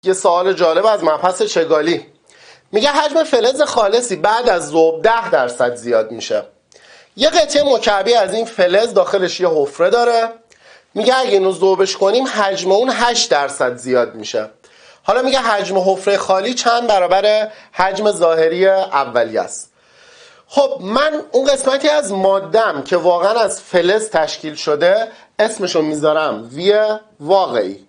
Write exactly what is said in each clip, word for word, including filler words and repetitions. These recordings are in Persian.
یه سوال جالب از مبحث چگالی. میگه حجم فلز خالصی بعد از ذوب ده درصد زیاد میشه. یه قطعه مکعبی از این فلز داخلش یه حفره داره. میگه اگه اینو ذوبش کنیم حجم اون هشت درصد زیاد میشه. حالا میگه حجم حفره خالی چند برابر حجم ظاهری اولیه است. خب من اون قسمتی از مادم که واقعا از فلز تشکیل شده اسمشو میذارم وی واقعی.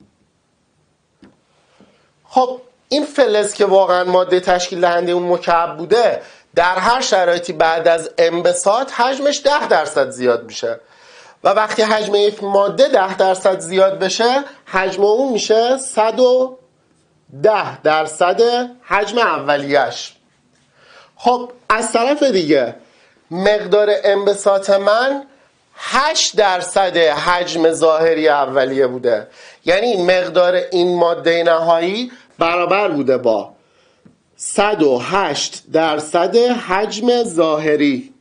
خب این فلز که واقعا ماده تشکیل دهنده اون مکعب بوده در هر شرایطی بعد از انبساط حجمش ده درصد زیاد میشه و وقتی حجم یک ماده ده درصد زیاد بشه حجم اون میشه صد و ده درصد حجم اولیش. خب از طرف دیگه مقدار انبساط من هشت درصد حجم ظاهری اولیه بوده، یعنی مقدار این ماده نهایی برابر بوده با صد و هشت درصد حجم ظاهری.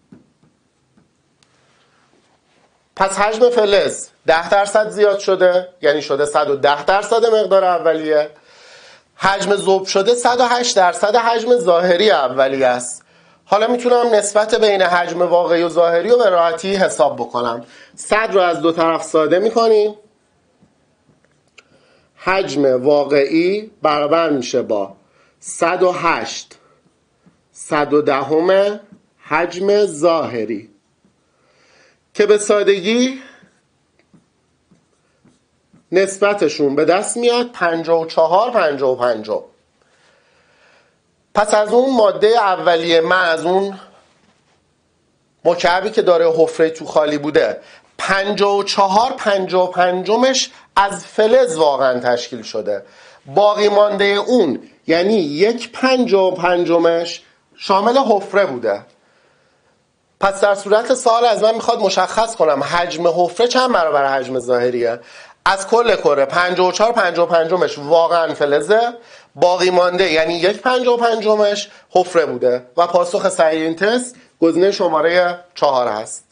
پس حجم فلز ده درصد زیاد شده، یعنی شده صد و ده درصد مقدار اولیه. حجم ذوب شده صد و هشت درصد حجم ظاهری اولیه است. حالا میتونم نسبت بین حجم واقعی و ظاهری رو به راحتی حساب بکنم. صد رو از دو طرف ساده میکنیم. حجم واقعی برابر میشه با صد و هشت صد و دهم حجم ظاهری که به سادگی نسبتشون به دست میاد پنجاه و چهار پنجاه و پنجاه. پس از اون ماده اولیه من از اون مکعبی که داره حفره تو خالی بوده پنجاه و چهار پنجاه و پنجمش از فلز واقعا تشکیل شده. باقی مانده اون یعنی یک پنجاه و پنجمش شامل حفره بوده. پس در صورت سوال از من میخواد مشخص کنم حجم حفره چند برابر حجم ظاهریه. از کل کره پنجاه و چهار پنجاه و پنجمش واقعا فلزه، باقی مانده یعنی یک پنجاه و پنجمش حفره بوده و پاسخ صحیح این تست گزینه شماره چهار هست.